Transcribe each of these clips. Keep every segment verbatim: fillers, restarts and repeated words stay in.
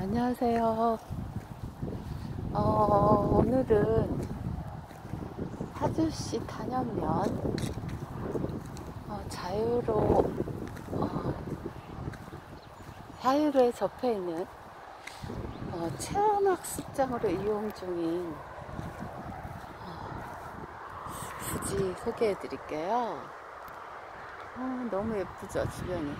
안녕하세요. 어, 오늘은 파주시 탄현면 어, 자유로 어, 자유로에 접해 있는 어, 체험학습장으로 이용 중인 어, 부지 소개해 드릴게요. 어, 너무 예쁘죠, 주변이.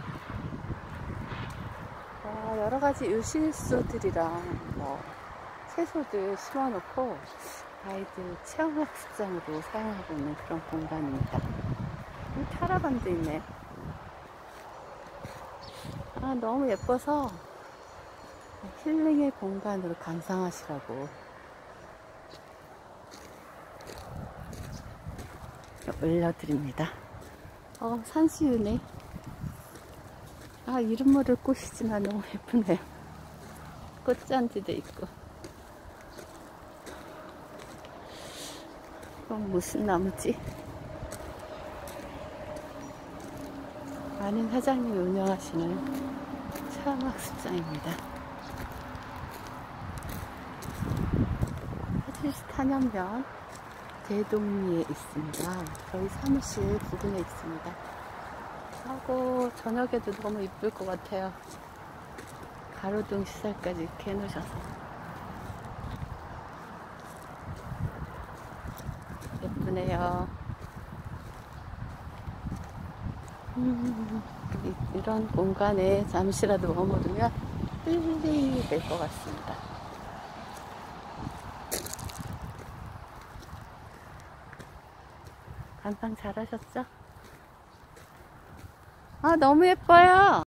어, 여러 가지 유실수들이랑 뭐 채소들 심어 놓고 아이들 체험학습장으로 사용하고 있는 그런 공간입니다. 타라반도 있네. 아, 너무 예뻐서 힐링의 공간으로 감상하시라고 올려드립니다. 어, 산수유네. 아, 이름 모를 꽃이지만 너무 예쁘네요. 꽃잔디도 있고. 이건 무슨 나무지? 아는 사장님이 운영하시는 체험학습장입니다. 파주시 탄현면 대동리에 있습니다. 저희 사무실 부근에 있습니다. 하고 저녁에도 너무 이쁠 것 같아요. 가로등 시설까지 이렇게 해놓으셔서 예쁘네요. 음, 이런 공간에 잠시라도 머무르면 힐링이 될 것 같습니다. 감상 잘하셨죠? 아, 너무 예뻐요.